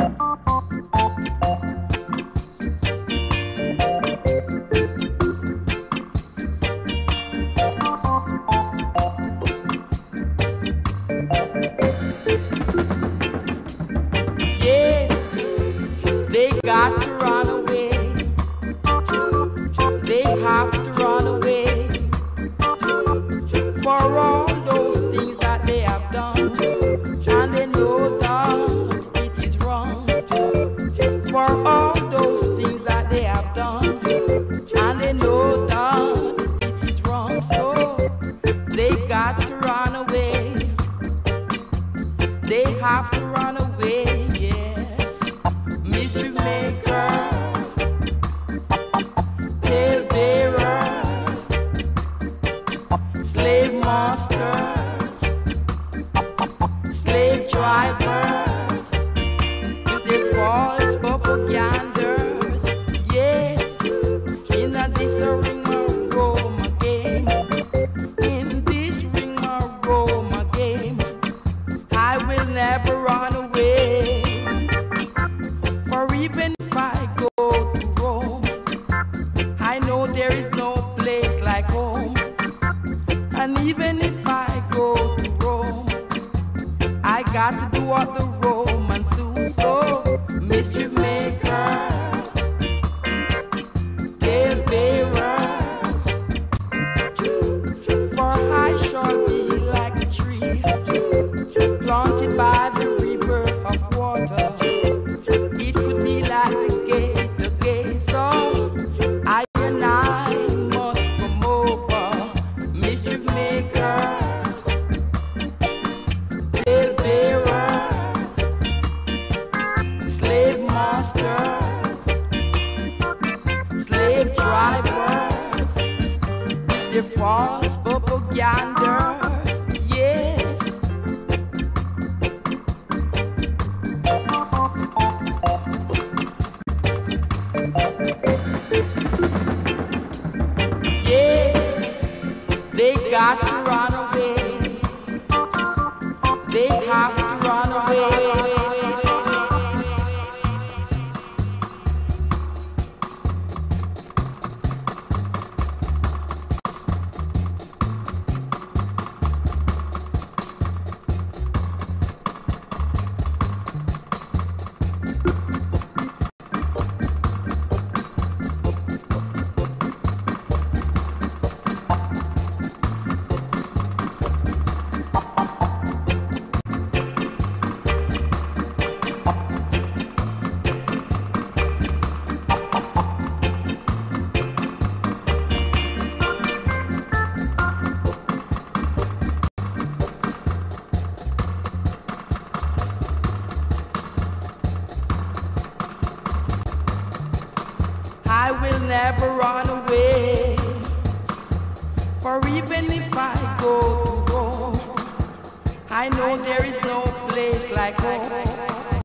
Yes, they got to run away. They have to run away for all those things that they have done, and they know that it is wrong. For all those things that they have done, and they know that it is wrong. So they got to run away. They have to run away, yes. Mystery makers, tale bearers, slave masters, slave drivers, with their false propaganders, yes. In this Ring-Ma-Roe game, in this Ring-Ma-Roe game, I will never run away. For even if I go to Rome, I know there is no place like home. And even if I go to Rome, I got to do what the Romans do. So, mischief makers, tale bearers, for I shall be like a tree planted by the river of water. It could be like the gate, so I and I must come over. Mischief makers, tale bearers, slave masters, slave drivers, the false propaganders, yes. Yes, they got to run away. They have to run away. I will never run away. For even if I go to Rome, I know there is no place like home.